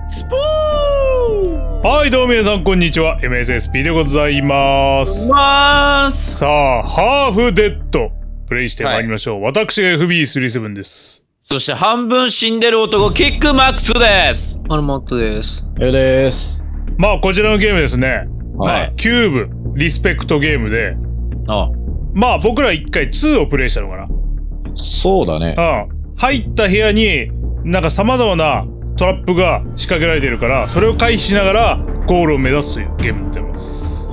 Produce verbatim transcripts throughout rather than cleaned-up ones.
スポーはい、どうも皆さんこんにちは。エムエスエスピー でございます。 まーす。 さあ、ハーフデッド、プレイしてまいりましょう。はい、私が エフビーさんじゅうなな です。 そして半分死んでる男、キックマックスです。 アルマットです。 えです。 まあ、こちらのゲームですね。 はい。 キューブ、リスペクトゲームで。 ああまあ、僕ら一回にをプレイしたのかな。 そうだね。 うん。入った部屋に、なんか様々なトラップが仕掛けられているから、それを回避しながらゴールを目指すというゲームになってます。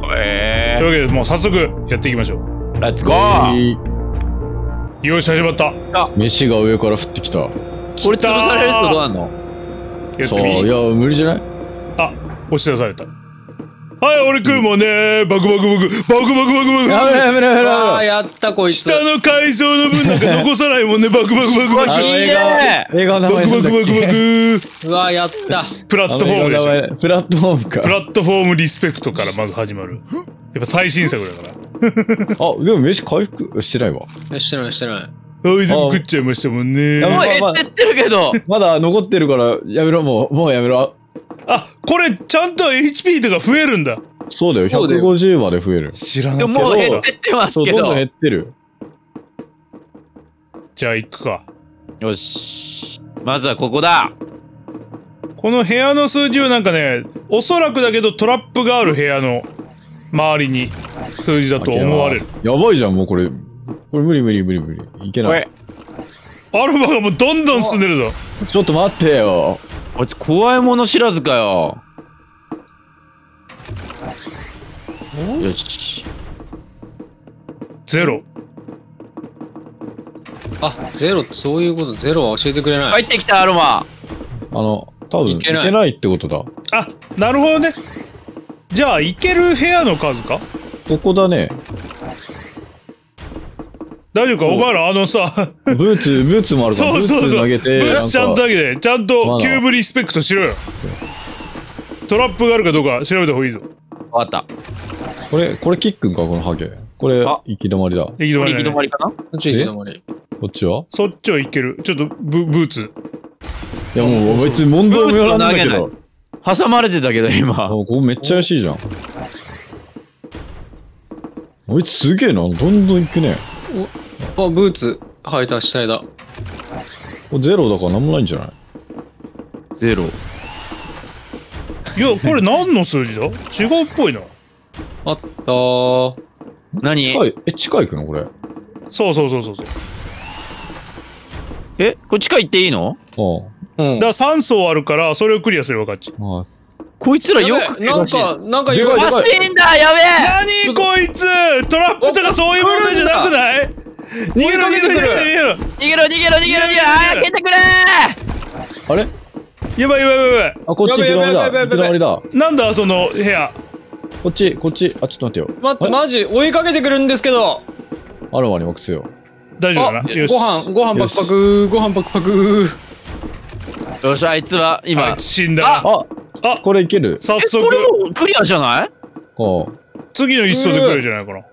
へえー。 というわけで、もう早速やっていきましょう。 レッツゴー。 よし、始まった。 あ、飯が上から降ってきた。 これ潰されるとどうなの？ やってみ。 そう、いや、無理じゃない？ あ、押し出された。はい、俺食うもんね。バクバクバク、バクバクバクバク。 やめろやめろやめろ。 ああ、やったこいつ。 下の階層の分なんか残さないもんね。バクバクバクバク。 あ、いいね。 映画の名前なんだっけ？ バクバクバクバク。 うわ、やった。 プラットフォームでしょ。 プラットフォームか。 プラットフォームリスペクトからまず始まる。やっぱ最新作だから。 あ、でも飯回復してないわ。 してないしてない。 あいつも食っちゃいましたもんね。 もう減ってってるけど。 まだ残ってるからやめろ、もうもうやめろ。 あ、これちゃんと エイチピー とか増えるんだ。 そうだよ、ひゃくごじゅうまで増える。 知らなかった。 でももう減ってってますそう、 けど。 どんどん減ってる。 じゃあ行くか。 よし。まずはここだ。 この部屋の数字はなんかね、おそらくだけどトラップがある部屋の周りに数字だと思われる。 やばいじゃん、もうこれ。これ無理無理無理無理。いけない。 アルバがもうどんどん進んでるぞ。 ちょっと待ってよ。 あいつ怖いもの知らずかよ。よし。 ゼロ。 あ、ゼロってそういうこと、ゼロは教えてくれない。 入ってきたアロマ。 あの、多分いけいけないないってことだ。 あ、なるほどね。じゃあ行ける部屋の数か。 ここだね。 大丈夫か、お前らあのさ。 ブーツ、ブーツもあるから、 そうそうそう。 ブーツ投げて。 ブーツちゃんと投げて、ちゃんとキューブリスペクトしろよ。トラップがあるかどうか調べた方がいいぞ。 わかった。 これ、これキックンか、このハゲ。これ、行き止まりだ。 行き止まり、 これ行き止まりかな？ こっち行き止まり。 こっちは？ そっちはいける。ちょっとブ、ブーツ。 いや、もう別に問答無用なんだけど。 挟まれてたけど、今。 ここめっちゃ怪しいじゃん。あいつすげえな。どんどん行くね。 あ、ブーツ履いた死体だ。 これゼロだからなんもないんじゃない？ ゼロ。 いや、これ何の数字だ？違うっぽいな。 あったー。 何？ 近い、え、近いくのこれ。 そうそうそうそうそう。 え、こっちから行っていいの？ あうん。 だからさん層あるから、それをクリアすれば勝ち。 あ。あこいつらよくなんか、なんかでかいでかい走っていいんだ、やべえ。 何こいつトラップとかそういう問題じゃなくない？逃げろ逃げろ逃げろ逃げろ逃げろ逃げろ逃げろ逃げろ。あー、蹴ってくれあれやばいやばいやばい。 あ、こっち行き止まりだ。行き止まりだ。 なんだその部屋。 こっち、こっち。あ、ちょっと待ってよ。 待って、マジ追いかけてくるんですけど。 アロマに任せよ大丈夫かな？よし。 ご飯、ご飯パクパク、ご飯パクパク。 よし、あいつは今。 死んだ。 う。あ、 あ、 これいける。 早え、これ速。 もうクリアじゃない？ あ次の一層で来るじゃないかな。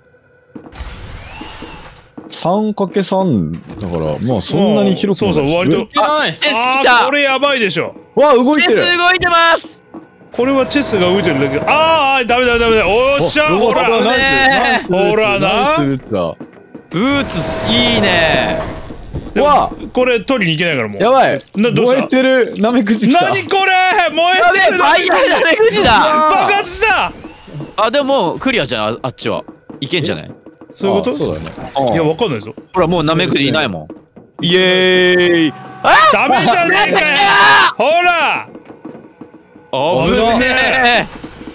さんかけるさん だから、まあそんなに広くない。 そうそう、割と。 いけない。 チェスあー、 来た。 これやばいでしょ。 わあ、動いチェてる。 ス動いてます。 これはチェスが動いてるだけ。あー、ダメだダメだ。おっしゃ、ほら。 ナイスナイスほらなナイスブーツだ。 ブーツいいね。 わこれ取りに行けないからもう。 やばい。 などうした燃えてる。ナメクジ来た。 何これ燃やべえ、 えてるファイヤーダメくじだ。 爆発した。 あ、でももうクリアじゃん、ああっちは。いけんじゃない？ そういうこと？ あそうだね。 いや、わかんないぞ。 ほら、もうナメクジいないもん。イエーイ。あダメじゃねえかよ。ほら。 あぶね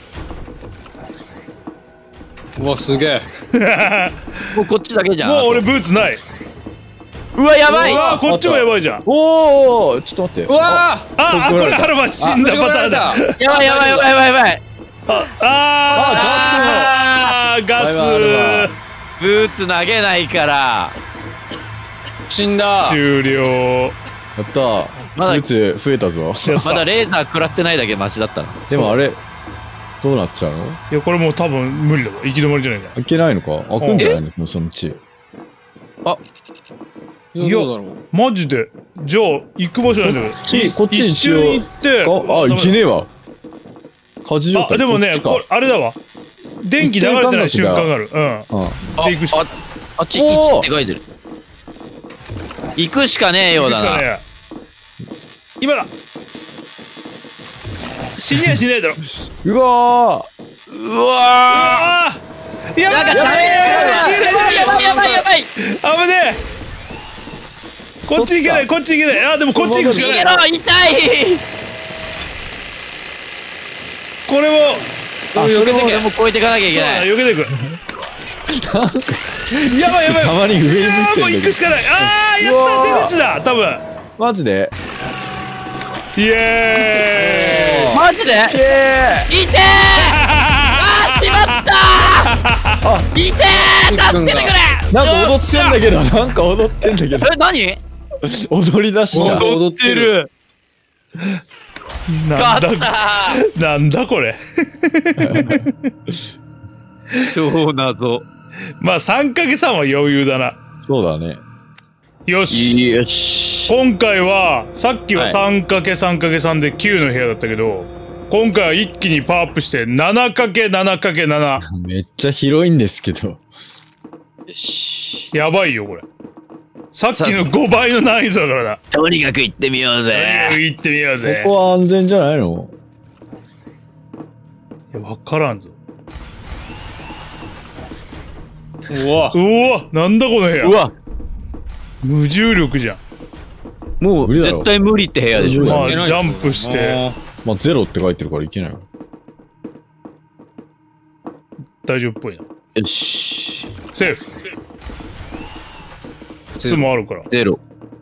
うわ、すげえ。 え。もうこっちだけじゃん。 もう俺あとブーツない。 うわ、やばい。 うわ、こっちもやばいじゃん。 おお、ちょっと待って。 うわあ、あ、これハルマ死んだパターンだ。 やばいやばいやばいやばいやばい。 あー、ガス。 ブーツ投げないから。 死んだ。 終了。 やったー。 まだブーツ増えたぞ。 まだレーザー食らってないだけマシだったの。 でもあれ、どうなっちゃうの？ いや、これもう多分無理だわ。行き止まりじゃないか。 開けないのか？開くんじゃないの？もうそのうち。 あ、 いや、どうだろう。 マジでじゃあ行く場所なんだけど、 こっちこっち一緒に行って、 あ、あ、いけねえわ。火事状態。 あ、でもね、これあれだわ。電気流れてない瞬間がある。うん。 うん。 あ、 で行くしかあ、あっち、 おーいちって書いてる。行くしかねえようだな。 行くしかねえ今だ。死にはしないだろ。 うわうわああ、やばいーなんかダメやばいやばいやばいやばい危ねえ。こっち行けない、こっち行けない。あ、でもこっち行くしか逃ない。 げろ痛いこれもー。あ、それもでも越えていかなきゃいけそうだない。 避けていく。やばいやばい。 たまに上向いいやーもうてんだけど。 行くしかない。ああ、やっうわーた、出口だ、多分。 マジでイエーイ。 マジでえ痛えあーしまったー痛え助けてくれー、なんか踊ってんだけど、なんか踊ってんだけど。 え、何踊り出した。 踊ってる。 なんだ勝ったなんだこれ。 超謎。 まあ さんかけさん は余裕だな。 そうだね。 よし。 よし。 今回はさっきははいさんかけさんかけさん できゅうの部屋だったけど、今回は一気にパワーアップして ななかけななかけなな。 めっちゃ広いんですけど。 よし。 やばいよこれ。さっきのごばいの難易度だからな。 とにかく行ってみようとにかくぜ。 行ってみようこぜ。 こは安全じゃないの？ いやわからんぞ。 うわ。 うわ、なんだこの部屋。 うわ、 無重力じゃん。 もう無理だろ絶対無理って部屋でしょ。 無理だまあいけないジャンプしてまあ、ゼロって書いてるからいけないわ。 大丈夫っぽいな。 よし。 セーフ。靴もあるから。 ゼロ。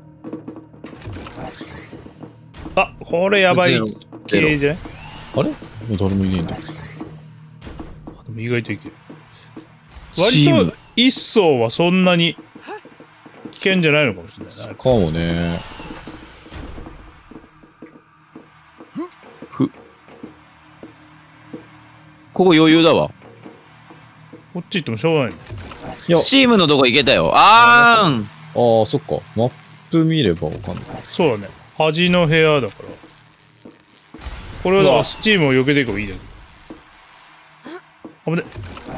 あ、これやばいゼロ系じゃない？ あれもう誰もいねえんだ。 でも意外といける。 チーム割と一層はそんなに危険じゃないのかもしれないな。 かもね。 ここ余裕だわ。 こっち行ってもしょうがない。 いや、 チームのとこ行けたよ。あーん。 ああ、そっか。マップ見ればわかんない。 そうだね。端の部屋だから。これはだからスチームを避けていけばいいだけ。あぶね。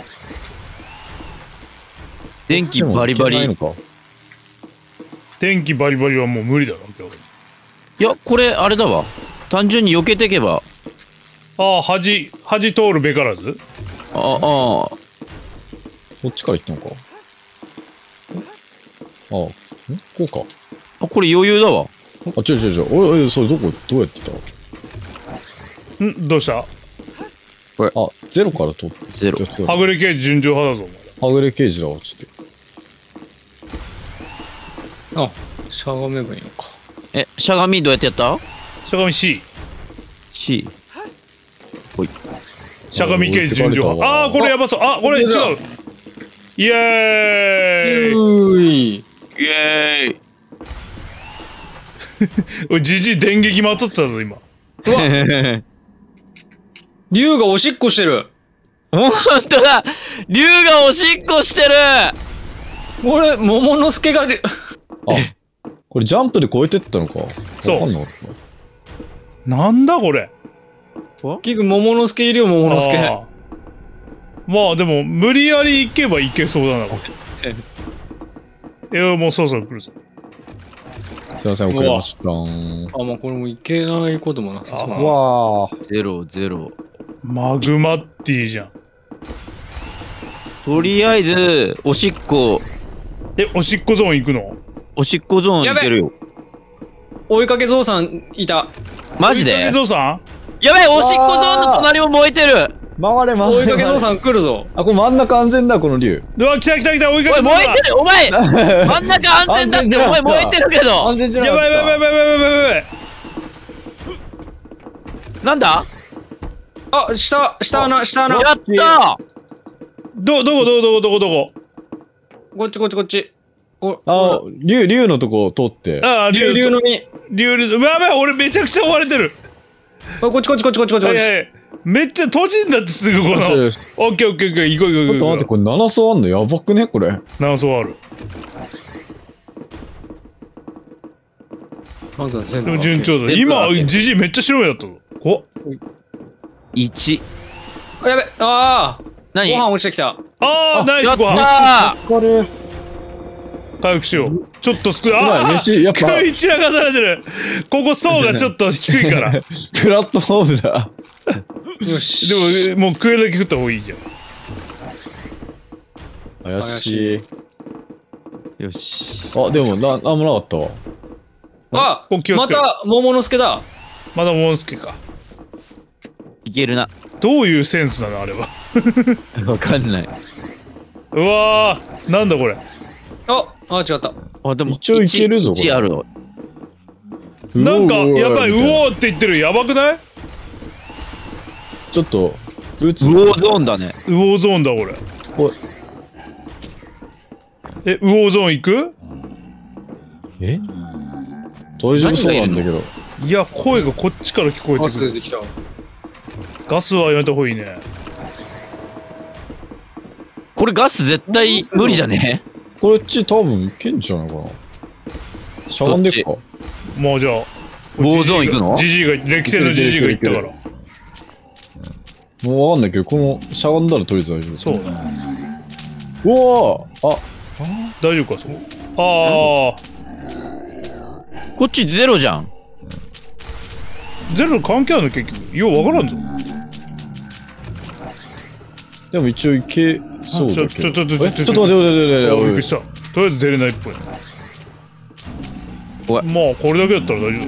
電気バリバリ。いでもいけないのか。 電気バリバリはもう無理だろ。今日や、これあれだわ。単純に避けてけば。 ああ、端、端通るべからず。 あ、あこっちから行ったのか。ああ、んこうか。 あ。これ余裕だわ。 あ、違う違う違う。おいおい、それどこ、どうやってた？ んどうした？ あ、ゼロから取って。 ゼロ。 はぐれ刑事順調派だぞ、お前。 はぐれ刑事だわ、ちょっと。 あ、しゃがめばいいのか。 え、しゃがみどうやってやった？ しゃがみ C。 C。ほい。 しゃがみ刑事順調派。ああー、これやばそう。あ、これ違う。イエーイ。 うーい。 イエーイ。 おい、じじい電撃まとってたぞ、今。 竜がおしっこしてる。 ほんとだ竜がおしっこしてるこれ、桃之助が竜。 あ、これジャンプで越えてったのか。 そうわかんなかったなんだこれ。 結局、桃之助いるよ、桃之助。 あーまあでも無理やり行けば行けそうだなこれ。いやもうそろそろ来るぞ。 すいません、遅れましたー。 あ、まあこれもいけないこともなさそうな。 うわー。 ゼロ、ゼロ。 マグマッティじゃん。 とりあえず、おしっこ、 え、おしっこゾーン行くの？ おしっこゾーンいけるよ。 追いかけゾウさんいた。 マジで追いかけゾウさん？ やばいおしっこゾーンの隣も燃えてる回れ回れ。 追いかけゾウ回れさん来るぞ。 あ、これ真ん中安全だ、この竜。 うわ、来た来た来た、追いかおいけゾウだ。 燃えてるお前真ん中安全だってお前燃えてるけど安全じゃなかった。 やばいやばいやばいやばいやばいやばい。 なんだあ、下、下穴、下穴。 やったど、どこどこどこどこどこ？ こっちこっちこっち。お、 あ、竜、竜のとこ通って。 ああ、 竜、竜のに。 竜竜。やばい、俺めちゃくちゃ追われてる。 あこっちこっちこっちこっちこっちこっち。 はいはい。めっちゃ閉じんだってすぐこの。 よしオッケーオッケーオッケー、行こう行こう行こう。 ちょっと待って、これなな層あんのやばくねこれ。 何層ある？ カウント全部。 でも順調だ。 全部今、 開けじじいめっちゃ白目だったぞ。こいち。 あ、やべ。ああ。 何ご飯落ちてきた。 あー、ナイやっスご飯。 たこれ、 回復しよう。ちょっと少ない。 少ないあ飯やっぱ食い散らかされてる。ここ層がちょっと低いから。でプラットフォームだ。 よし。 も、もう食えるだけ食った方がいいじゃん。 怪しい。 ーよし。 あ、でも、な、なんもなかったわ。 あここ気をつけろまた桃之助だ。 まだモンスケか。 いけるな。 どういうセンスなのあれは。 わかんない。 うわー、なんだこれ。 あ、あ、違った。 あ、でも、 一応いけるぞいちあるの。 なんか、やばい、うみたなおーって言ってる。やばくない？ ちょっと、ブツウォーゾーンだね。 ウォーゾーンだ、これ。 おいえ、ウォーゾーン行く？ え大丈夫そうなんだけど。 いや、声がこっちから聞こえあ、 てくる。 出てきた。 ガスはやめた方がいいね。 これガス絶対無理じゃね？ こっち多分いけんじゃないかな。しゃがんでっか。 もうじゃあ。 ウォーゾーン行くのジジイが、歴戦のジジイが言ったから。 もうわかんないけど、このしゃがんだらとりあえず大丈夫。 そう。 うわーあ、 大丈夫か、そこ。あこっちゼロじゃん。 ー。ゼロ関係あるの結局。ようわからんぞ。 でも一応いけそうだけど。 ちょちょちょちょちょえちょっと待って待って待ってあびっく待って。 りした。とりあえず出れないっぽい。 おいまあ、これだけだったら大丈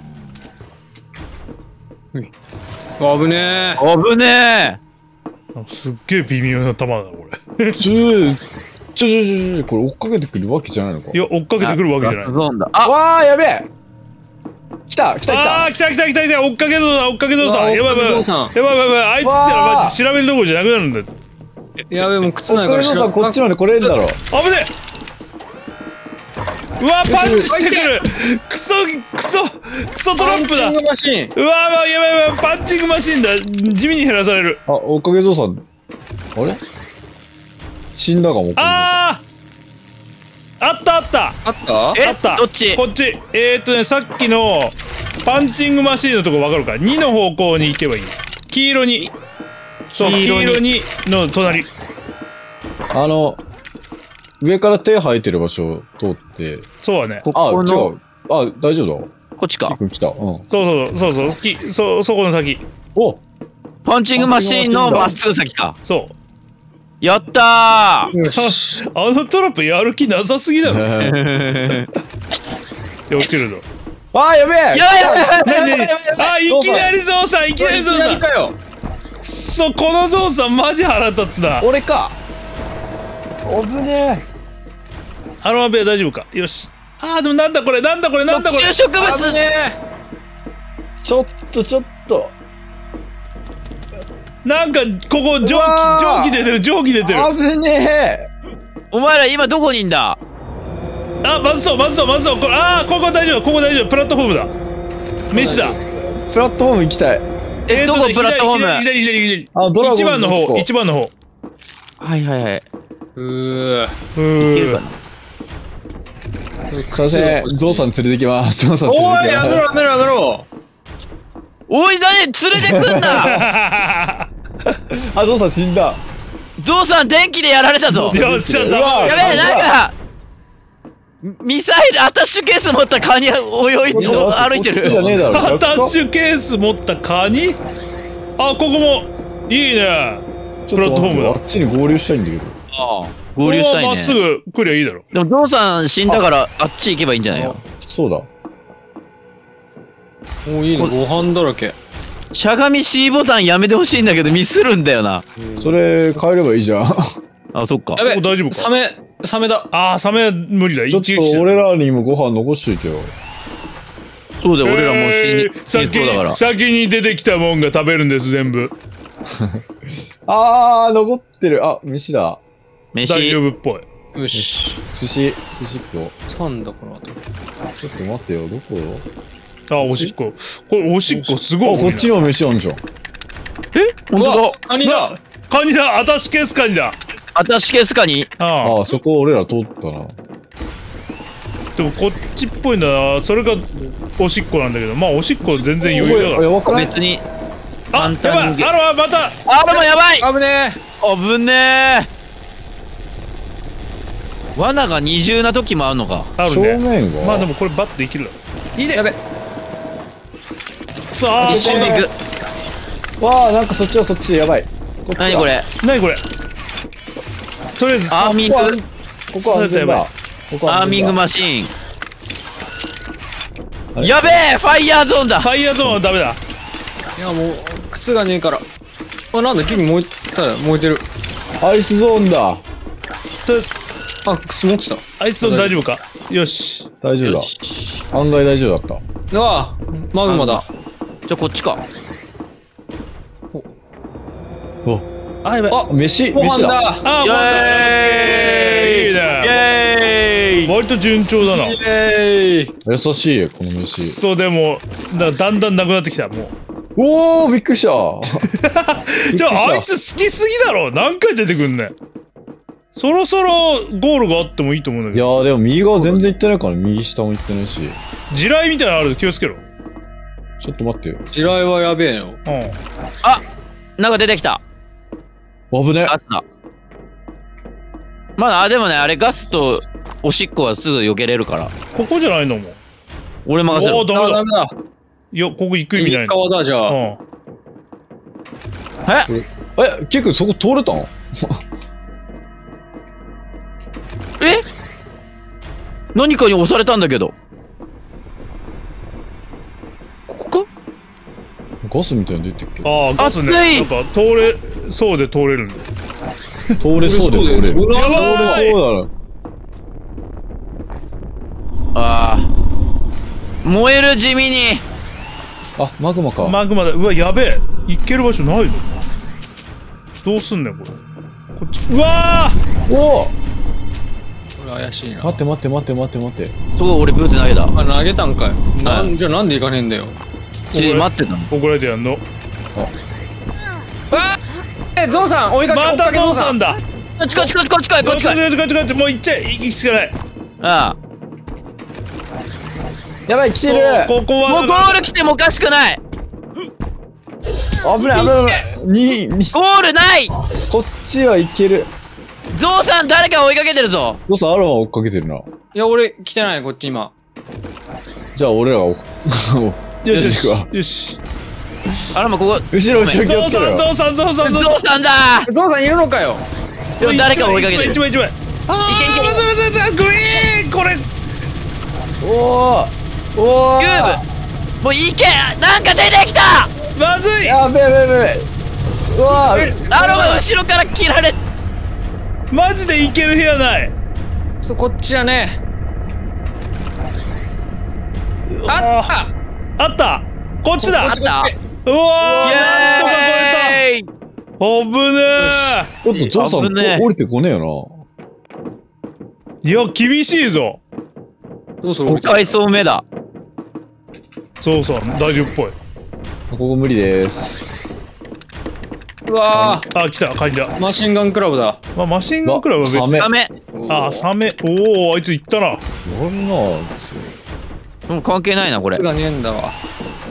夫。 危ねえ。 危ねえ。 なんかすっげえ微妙な球だな、これ。 ちょちょちょちょちょこれ追っかけてくるわけじゃないのか。 いや、追っかけてくるわけじゃないガス。ゾーンだ。あ、 わーやべえ来た来た来たああー、来た来た来た来た、追っかけぞうだ、追っかけぞうさん。やばいやばいやばい。 追っかけぞうさんやばいやばいやばい。あいつ来たらわーマジ調べるどころじゃなくなるんだよ。 やべえ、もう靴おないからかげさんこっちまで来れんだろ。 危ねえ。うわ、パンチしてくる。クソ、クソ、クソトラップだ。 パンチングマシーン。 うわー、やばいやばい、パンチングマシーンだ。地味に減らされる。 あ、おかげぞうさん。あれ死んだかも。 あーあったあったあったえあったどっち？ こっち。えーっとね、さっきのパンチングマシーンのとこ分かるか？ に の方向に行けばいい。黄色に。そう、黄黄色に色にの隣。 あの、上から手生えてる場所を通って。 そうだね。 こあ、違このう。あ、大丈夫だわ。 こっちかキ。君来た。うん。 そうそうそうそう、きそ、そこの先。 おパンチングマシーンのまっすぐ先か。 そう。 やったよし。 あのトラップやる気なさすぎだろ。 ー。 で、落ちるぞ。 あーやべえやばいやばいやばいなになにやばいやばいやばい。 あ、いきなりゾウさん、いきなりゾウいきなさん。 りかよ。 くそ、このゾウさんマジ腹立つな。 俺か危ねあのマペは大丈夫か？よし。あー、でもなんだこれ、なんだこれ、なんだこれ。 特殊植物。 危ねえちょっとちょっとなんか、ここ、蒸うわー気、蒸気出てる、蒸気出てる。 危ねお前ら今どこにいんだ？ あ、まずそう、まずそう、まずそう。これ、あー、ここ大丈夫、ここ大丈夫。プラットフォームだ。飯だ。 えプラットフォーム行きたいえ、どこプラットフォーム？ 左、左、左、左。 あドラゴン一番の方、 とこ一番の方。 はいはいはい。 え。うー。 うーいけるかな？ すいませんゾウさん連れてきますゾウさん連おい、 れてきますやめろやめろやめろ。 おい、何連れてくんな。 あゾウさん死んだゾウさん電気でやられたぞ。 よっしゃ、ざうわまやべえ、なんかミサイルアタッシュケース持ったカニ泳いで歩いてこっちじゃねえる。 だろアタッシュケース持ったカニ。あ、ここもいいね。 ちょプラットフォームだあっちに合流したいんだけどああ合流したいまっすね。 ぐ来りゃいいだろ。 でもゾウさん死んだからあっち行けばいいんじゃないよ。 そうだもういいね、ご飯だらけ。 しゃがみ C ボタンやめてほしいんだけどミスるんだよな。 それ変えればいいじゃんあ、そっかや。べえ、 ここ大丈夫かサメ、サメだ。 あー、サメは無理だ。 ちょっ一撃と俺らにもご飯残しといてよそうだよ、俺らもう死えーに死に先そうだからに。先に出てきたもんが食べるんです、全部。 あー残ってるあ飯だ大飯丈夫っぽい。 よし。 寿司寿司とさんだから。 ちょっと待ってよどこあ、おしっこ。これおしっこすごい多いな。 あこっちにも飯あんじゃんえ本当だ。 カニだ。 カニだ、アタッシュケースカニだ。 アタッシュケースカニ。 ああ。 ああそこ俺ら通ったなでもこっちっぽいんだな。それがおしっこなんだけど、まあおしっこ全然余裕だから。 やばくない？ 別にあ、やばい、あらまた。 あでもやばい危ね危ねえ。罠が二重な時もあるのか。 ある正ね。 面がまあでもこれバッといけるだろ。いいね。 えやべさあ、 一瞬で行く。 わあ、なんかそっちはそっちでやばい。こっちだ何これ。 何これ。とりあえずアーミングここは安全だ。ここはアーミングママシーあれン。やべえファイヤーゾーンだ。 ファイヤーゾーンはダメだ。 いやもう靴がねえからあなんだ君燃えた燃えてるアイスゾーンだ。 とあ靴持ってたアイスゾーン大丈夫か。よし。 大丈夫よだ。 し案外大丈夫だっうわマグマだじゃあこっちか。 た。お、 あ、やばい。 あ飯、 ご飯飯だ。 だあ、 イまだ。 エーイイいいね。 エーイ割と順調だな。 イエーイ優しい、この飯。 そうでもだだんだんなくなってきたもう。 おお、びっくりした。 じゃああいつ好きすぎだろ。何回出てくんねん。そろそろゴールがあってもいいと思うんだいけど。 やー、でも右側全然行ってないから、右下も行ってないし。 地雷みたいなのある。気をつけろ。 ちょっと待ってよ。 地雷はやべえようん。 あなんか出てきた。 危ね。 ガスだ。まだあでもねあれガスとおしっこはすぐ避けれるからここじゃないのも。 俺任せろ。 おお、ダメだ。 あダメだいや、ここ行く意味ない右の。 側だじゃあうん。 ええ、結構そこ通れたの？ え何かに押されたんだけど。ここか。 ガスみたいに出てるけど。 ああ、ガスね。 熱いなんか通れそうで通れるんだよ。 通れそうで通れる。 うわやばい通れそうだな。 ああ燃える地味に。 あ、マグマか。 マグマだ。うわ、やべえ。行ける場所ないの。どうすんねん、これ。こっち。うわーおお、 これ怪しいな待って待って待って待って待って。 そう俺ブーツ投げた。 あ投げたんかいなはいんじゃあなんで行かねえんだよち待ってたの。 怒られてやんの。 あえゾウさん追いかけまたゾウさんだ。 こっちこっちこっちこっちこっちこっちこっち。 こっちこっちこっち。もう行っちゃえ。行くしかない。 ああやばい、来てる。 そうここはもうゴール来てもおかしくない。 危ない危ない危ない。に、に、 ゴールない。 こっちはいける。 ゾウさん誰か追いかけてるぞ。 どうさん、アロマ追っかけてるな。 いや俺来てないこっち今じゃあ俺らが追っ、 よしよし行くわ。 よし。 あらまここ後ろ後ろ気ゾウをつけろよ。 さんゾウさんゾウさんゾウゾウさんだ。 ゾウさんいるのかよでも誰か追いかけてる。 一枚一枚一枚。あいけいけー、むずむずむず。グイーン。これ。 おーおーキューブもういけ。なんか出てきた。 まずい。 やべえやべえやべえ。うわーアロマ後ろから切られ。 マジで行ける部屋ない。 そこっちだねああっあった。こっちだ。 あった。 うわー、なんとか超えイエーイ。 た。危ねちょっとゾウさん、 危ねえこ降りてこねえよえ。いや、厳しいぞ。 どうするごかいそう目だ。 ゾウさん大丈夫っぽい。 な。ここ無理です。 うわあ、来た。嗅いだ。 ーマシンガンクラブだまあ、マシンガンクラブは別に。 うわダメ。 あ、サメ。おお、あいつ行ったな。 やるなあいつ。 もう関係ないなこれ。 靴がねえんだわ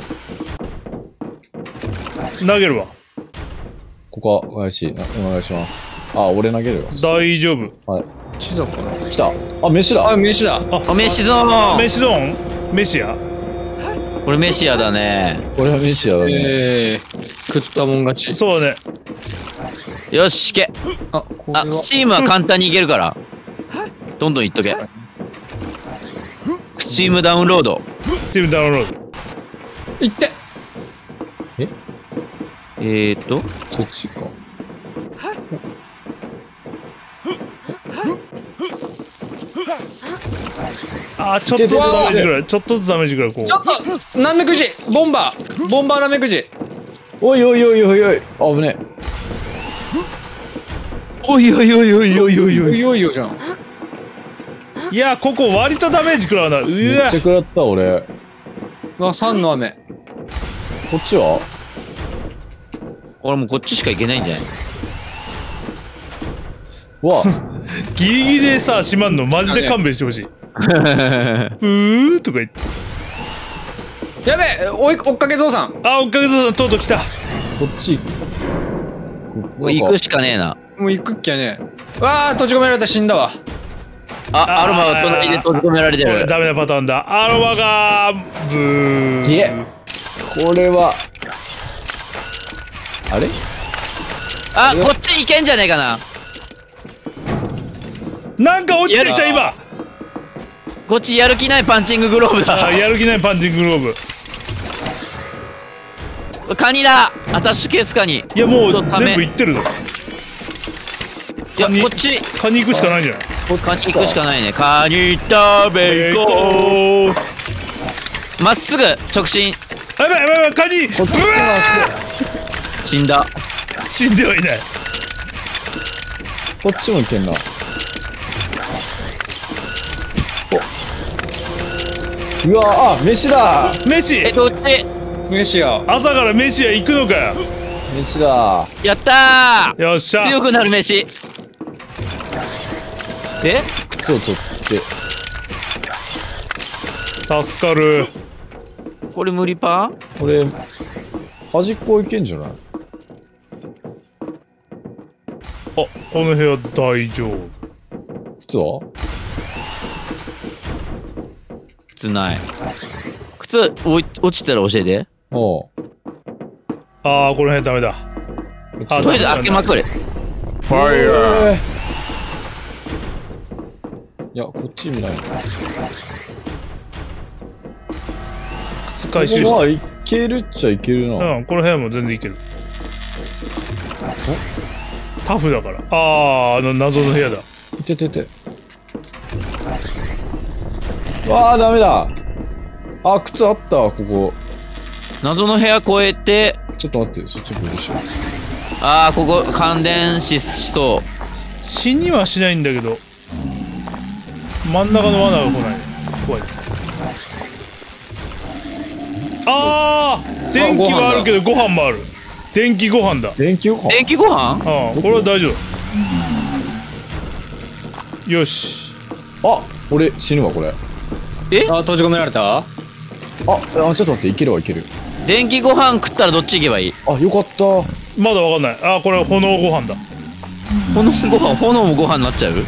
投げるわ。 ここは怪しいな。お願いします。あ、俺投げるよ。 大丈夫。 こっちだから来た。あ、飯だ。 あ飯だお飯ゾーン。 メシゾーンメシア。 これメシアだね。 俺は飯やだね。 えー、食ったもん勝ちそうだね。 よし行け。 あこれあはスチームは簡単にいけるからどんどんいっとけ。スチームダウンロード。 チームダウンロード。 行ってえーっとそっちか。 あー、ちょっとずつダメージぐらい。ちょっとずつダメージぐらい。こう。 ちょっとナメクジボンバーボンバーナメクジおいおいおいおいおい。危ねおいおいおいおいおいおいいよいよじゃんいや、ここ割とダメージ食らうな。うえ。めっわちゃ。食らった俺。 うわ三の雨こっちは俺もうこっちしか行けないんじゃない。 わギリギリでさ、閉まんのマジで勘弁してほしい。 ーとか言って。 やべえ、追い追っかけゾウさん。 あ、おかげさまでとうとう来た。 こっち。 もう行くしかねえな。 もう行くっきゃね。わあ、閉じ込められた、死んだわ。 あ、アロマが隣で閉じ込められてる。 これダメなパターンだ。アロマがブー。 いえ、これは。あれあ、こっち行けんじゃねえかな。 なんか落ちてきた今。 こっちやる気ないパンチンググローブだ。 あ、やる気ないパンチンググローブ。 カニだ。アタッシュケースカニ。 いやもうちょっとため全部いってるぞ。 いや、 カニこっち。 カニ行くしかないんじゃない？ カニ行くしかないね。カニ食べ行こう。まっすぐ直進。 あ、やばいやばいやばい、カニ。うわ死んだ。 ー、死んではいない。 こっちもいけんな。おうわあ、飯だ。 飯。 え、どっち？ 飯や。 朝から飯屋行くのかよ。 飯だ。 やったー。 よっしゃ。 強くなる飯。え？ 靴を取って。 助かる。 これ無理パー？ これ、端っこいけんじゃない？ あ、この部屋大丈夫。 靴は靴ない。靴おい落ちたら教えて。 おう。 あー、この辺ダメだ。あ、 とりあえず開けまくる。 ファイヤー。いや、こっち見ないの。 靴回収しまあ、いけるっちゃいけるた。 な。 うん、この部屋も全然いける。タフだから。あー、あの謎の部屋だ。 いててて。わあ、ダメだ。あ、靴あったわ、ここ。 謎の部屋越えて、 ちょっと待って、そっちもでしょ。 あー、ここ感電ししそう。 死にはしないんだけど、真ん中の罠が来ない。怖い。あー、電気はあるけどご飯もある。電気ご飯だ。 電気ご飯電気ご飯？ ああ、これは大丈夫。よし。 あ、俺死ぬわ、これ。 え？ あ、閉じ込められた。 あ、あ、ちょっと待って、いけるわ、いける。 電気ご飯食ったらどっち行けばいい？ あ、よかった。 まだわかんない。あ、これは炎ご飯だ。 炎ご飯、炎もご飯になっちゃう？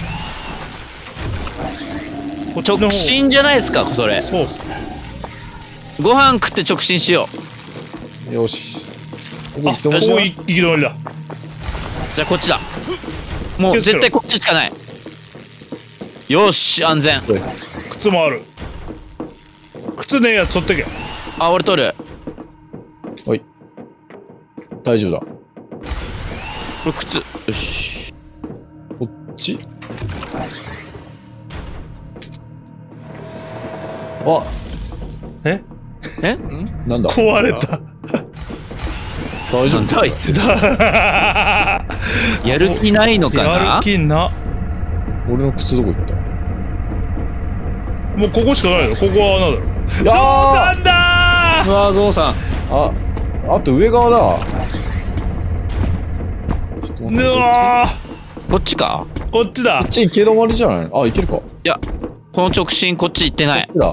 こっちの方直進じゃないですか、それ。 そうっす。 ご飯食って直進しよう。 よし。ここあ、 行き止まりだここ行き止まりだ。 じゃあこっちだ。もう気をつけろ絶対こっちしかない。よし、安全。 靴もある。靴ねえやつ取ってけ。 あ、俺取る。 はい。大丈夫だ。 これ靴。よし。 こっち。あ、 ええ？ なんだ。 壊れた。 大丈夫。 なんだあいつ。やる気ないのかやなる？気な。 俺の靴どこ行ったもうここしかないよ。ここは穴だろ。 いやーゾウさんだうわー、ゾウさん。 あ、あと上側だ。ちょっと待ってー。うわこっちか？ ー、こっちだこっ。ち行け止まりじゃないの？あ、行けるか。こいや、この直進こっち行ってないっ。ちだ。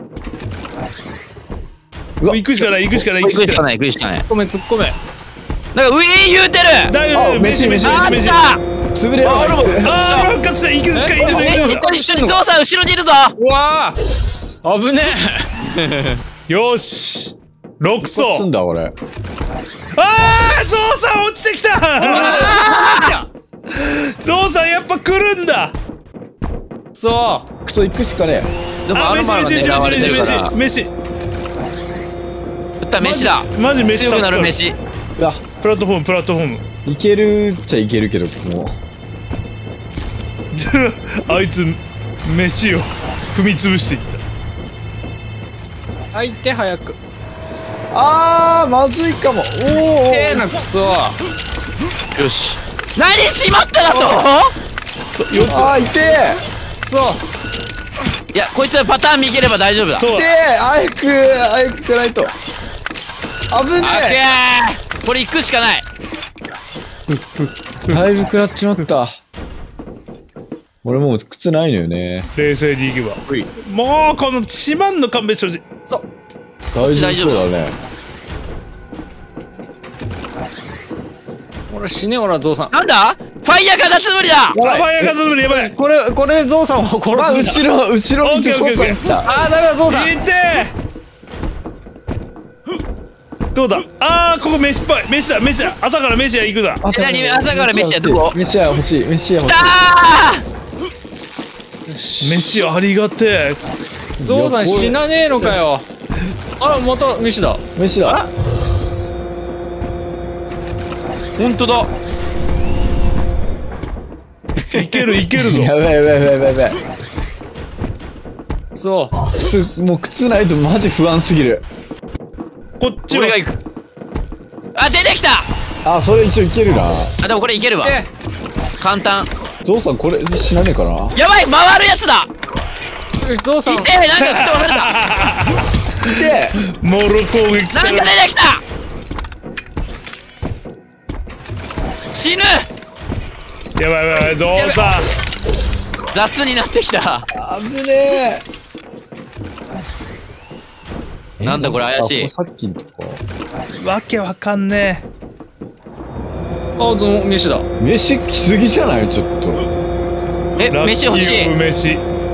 うわ行くしかない、行くしかない、行くしかない。 行くしかない、行くしかない。 突っ込め、突っ込め。 なんか上に言うてる。 大丈夫、 あ飯、飯、 あ飯、飯。 っあた。 潰れよ。 あ俺もー、復活した。行くしか、行くしか、行くしか。 これ一緒にゾウさん後ろにいるぞ。 うわー、危ねよーし。六層。 すんだ、これ。 あー、ゾウさん落ちてきた。ゾウさんやっぱ来るんだ。 え。そクソ行くしかねあ、 でもアロ飯、飯、 マが狙われ飯、飯、 てるから。 飯、飯。 撃った飯だ。 マジ飯強くなる助か飯。 う。わ、 プラットフォーム、プラットフォーム。 いけるっちゃいけるけど、もう。 あいつ飯を踏み潰していっう。入って早く。 あー、まずいかも。おーおー。 ええな、クソ。 よし。何しまっただと？ た。そよくあー、いてそう。 いや、こいつはパターン見ければ大丈夫だ。 そうー。で、早く、早く来ないと。危ねあけー。これ行くしかない。 え。だいぶ食らっちまった。 俺もう靴ないのよね。 冷静にいけば。 ういもうこのしまんの勘弁してほしい。 そう大丈夫そうだね。 俺死ねほらゾウさん。 なんだファイヤーカタツムリだ。 やばいやばいやばいやばい。 これこれゾウさんを殺すんだ。 あ、後ろ後ろにゾウさん来た。 あーダメだゾウさん。 いってー。どうだ。あーここ飯っぽい。飯だ飯だ。朝から飯屋行くだ。 あえ何朝から飯屋どこ飯屋欲しい。飯屋欲しい。 あ飯ありがてえ。 ゾウさん死なねえのかよ。あらまた飯だ。 飯だ。 ーほんとだ。 いけるいけるぞ。 やべえやべえやべえやべえやべえ。 そう靴もう靴ないとマジ不安すぎる。 こっちは俺が行く。あ出てきた。 あ、それ一応いけるな。 あでもこれいけるわ。 え簡単。 ゾウさんこれ死なねえかな。 やばい回るやつだ。 ゾウさんいてえなんか吹っ飛ばされた。 で、 モロ攻撃されるなんか。出てきた。死ぬ。 やばいやばいゾウさ雑になってきた。 危ねえ。 なんだこれ怪しいあ、さっきのとか。 ん。わけわかんねあゾウ飯だ。 飯来すぎじゃないちょっと。 ええ。ラッキ飯欲しーオブい。 飯。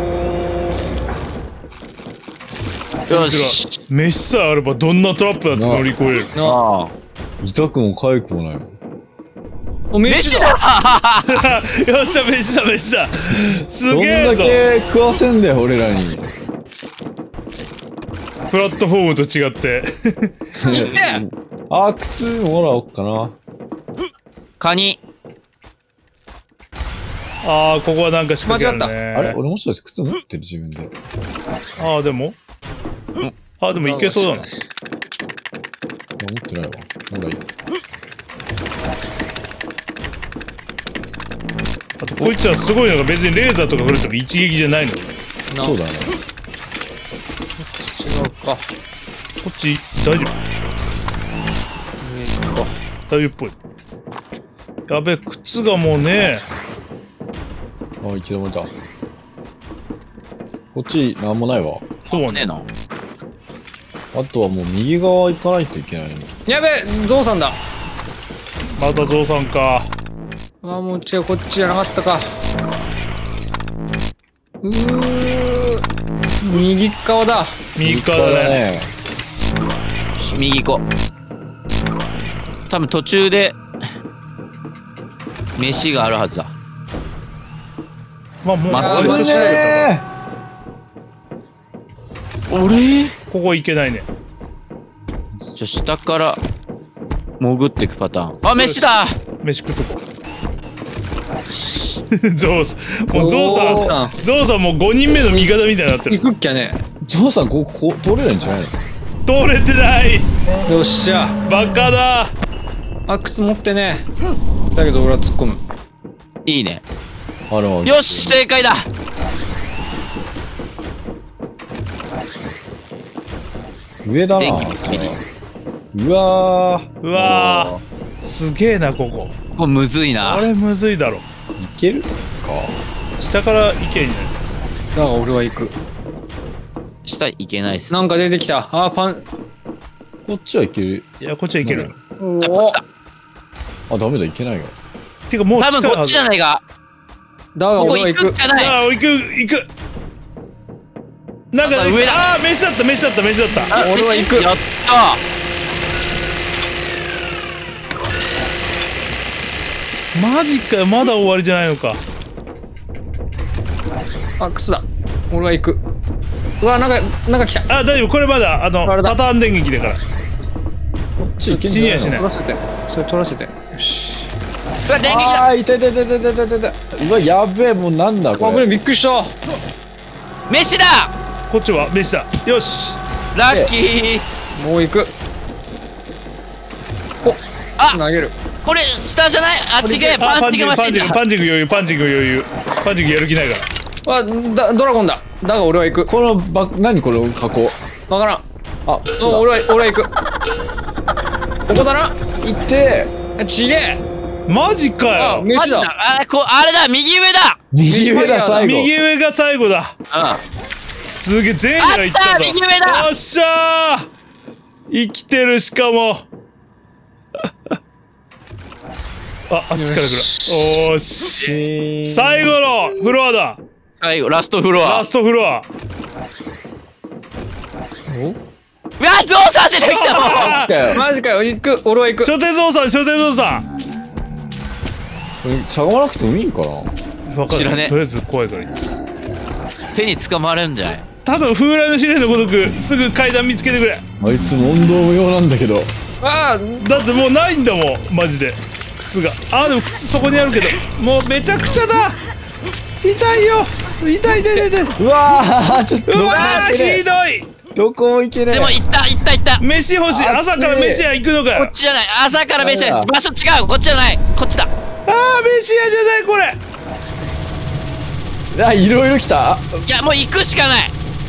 よし。 飯さえあればどんなトラップだって乗り越える。 なああ痛くも痒くもない。 お飯飯だ。 だ。 よっしゃ飯だ飯だ。すどんだげえぞ。 け食わせんだよ俺らに。 プラットフォームと違って。 あ、靴もらおうかな。 カニ。 ああここはなんか仕掛けあるね。 あれ俺もしかして靴持ってる自分で。 ああでも。ああでもいけそうだな。 いや持ってないわ。なんかいい。 あとこいつはすごいのが別にレーザーとか振るとか一撃じゃないのよ。 そうだね。 違うか。 こっち大丈夫飯か。 大丈夫っぽい。やべえ靴がもうね。 あ、行き止まりだ。こっちなんもないわ。 そうね。 ねえな。 あとはもう右側行かないといけないの。 やべえゾウさんだ。 またゾウさんか。 あもう違うこっちじゃなかったか。うー右側だ。 右側だね。 右行こう。多分途中で飯があるはずだ。 まあもうまっすぐ割と近かったから俺ここ行けないね。 じゃあ下から潜っていくパターン。あ飯だ。 飯食っとこう。ゾウさんもうゾウゾウささんゾウさんもうごにんめの味方みたいになってる。 行くっきゃね。 ジョーさんこここ通れないんじゃないの。 通れてない。 よっしゃ。 バカだ。 あ靴持ってね。だけど俺は突っ込む。 いいね。 あら。 よし正解だ。 上だな。 電気ビリビリうわー。 うわーすげえなここ。 これむずいな。 あれむずいだろ。 いけるか。 下から行けんじゃない。 だが俺は行く。 下行けないっす。 なんか出てきた。あパン。 こっちはいける。 いやこっちは行ける。 じゃあこっちだ。 あ、ダメだ、いけないよ。 てかもう多近いはず。 分こっちじゃないか。 だがここ俺は行く行くし。かない。 ああ行く行く。なんかあ上だああ飯だった飯だった飯だった。 あ俺は行くやったマジかよまだ終わりじゃないのか。 あ靴だ。俺は行く。うわなんかなんか来た。 あ大丈夫これまだあのあれだパターン電撃だから。 こっちいけんじゃないの。 死にはしない取らせて。それ取らせて。よし。 うわ電撃だ。 あー、いたいたいたいたいたいたいた。うわ、やべえ、もうなんだあぶねこれ。 びっくりした。 飯だ。 こっちは飯だ。よし。 ラッキー。 もう行く。 あ投げる。 これ下じゃない。あ違えあパンチングマシンだ。 パンチング余裕パンチング余裕パンチングやる気ないから。 あだドラゴンだ。だが俺は行く。 このバッ何この箱。 わからん。 あ、 お俺は俺は行く。ここだな。 いってあちげえ。 マジかあ、 よ。 飯だ。 あ、こあれだ、右上だ。 右上だ、最後。 右上が最後だ。 うん。 すげえ、全員がいったぞ。 あった右上だよっしゃー生きてる、しかも。あ、あっちから来る。おーし。最後のフロアだ。 最後、ラストフロア。 ラストフロア。 うわ、ゾウさん出てきたもん。 あーマジかよ、行く。俺は行く。 初手ゾウさん、初手ゾウさん。 これしゃがまなくてもいいんかな。 わか知らねえんない。とりあえず怖いから。 手に捕まれるんじゃない？ ただ風来の試練のごとく、すぐ階段見つけてくれ。 あいつ問答無用なんだけど。 あだってもうないんだもん、マジで。靴が。あー、でも靴そこにあるけど。もうめちゃくちゃだ。痛いよ。痛い痛い痛い痛い。 うわー、ちょっと。 うわー、ひどい。 どこも行けねえ。 でも、行った、行った、行った。こ飯欲しい。朝から飯屋行くのかよ。 っちじゃない。朝から飯屋。 ダメだ場所違う。こっちじゃない。こっちだ。 あー、飯屋じゃないこれ。 あ、いろいろ来た。 いや、もう行くしかない。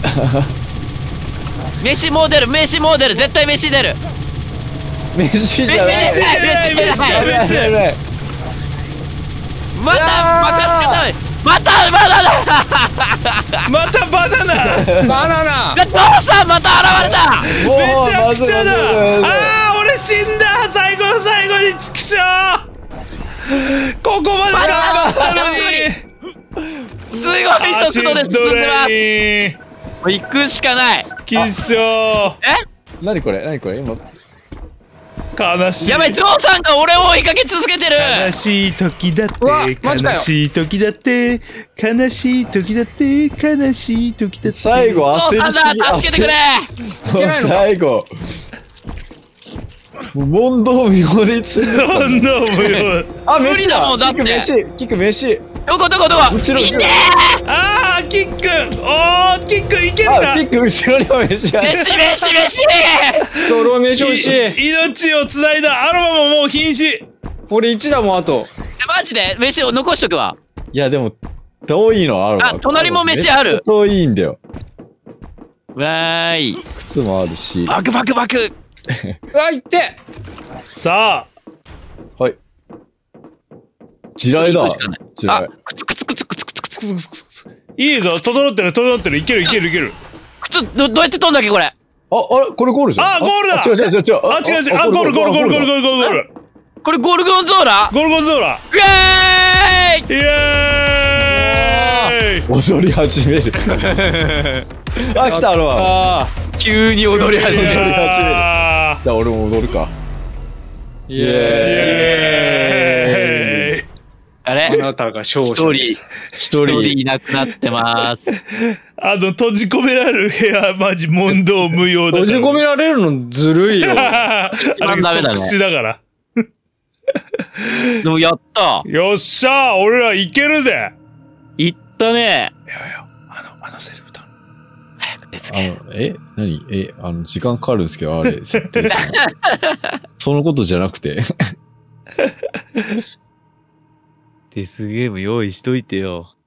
飯もう出る。飯もう出る。絶対飯出る。 飯じゃない。 飯じゃない飯じゃない飯じゃないやばいやばい。 また、また、また、まただ。 またバナナ。 バナナ。 ゾウさんまた現れた。 もうめちゃくちゃだ。 まずいまずいまずいあー、俺死んだ。最後の最後にチクショー。ここまで頑張ったのに。 すごい速度で進んでます。 す。 もう行くしかない。 きっしょ何これ何これ今。 ー。悲しい。 やばい、ゾウさんが俺を追いかけ続けてる。 悲しい時だっうわてマジかよ悲しい時だって悲しい時だって悲しい時だって最後ゾウさん焦りすぎ。 だ、助けてくれ。 いけないのか最後。もう問答無用でいつ。 どんどん無用。 あ、 無理だもんだってキック飯。キック飯。 どこどこどこ。 後ろ後ろいねあー、キック。おー、キックいけるあ、 か。 キック後ろにも飯あえ。 る。 飯飯飯。 ソロ飯欲しい。 命をつないだアロマももう瀕死。 俺いちだもん、あと。 マジで飯を残しとくわ。 いやでも遠いのあるわ。 あ隣も飯あるめっちゃ遠いんだよ。 わーい。 靴もあるし。 バクバクバク。 うわ、行って。 さはい。地雷だ行くしかない。 地雷あ、くつくつくつくつくつくつ。 あ、いいぞ、整ってる整ってる。いけるいけるいける。 靴どどうやって飛んだっけこれ。 あ、あれこれゴールじゃん。 あゴールだあ違う違う違う違う。 あ、違う違う。あ、ゴールゴールゴールゴールゴールゴールゴール。 これゴルゴンゾーラ。 ゴルゴンゾーラ。 イエーイ。 イエーイ。 踊り始める。あ、来たあれは。 あ急に踊り始める。 踊り始める。 あじゃあ俺も踊るか。 ー。イエーイエーイ。 あれーイ。あなたが勝者です。 一一人人。 いなくなってます。 あの閉じ込められる部屋マジ問答無用だから。 閉じ込められるのずるいよ。 あれ番ダメだね即死だから。 でもやった。 よっしゃー、俺らいけるで。 いったね。 いやいや、あのあのセリフだ。 早くですあの、え何え、あの、時間かかるんですけど、あれ、設定ですかそのことじゃなくて。 デスゲーム用意しといてよ。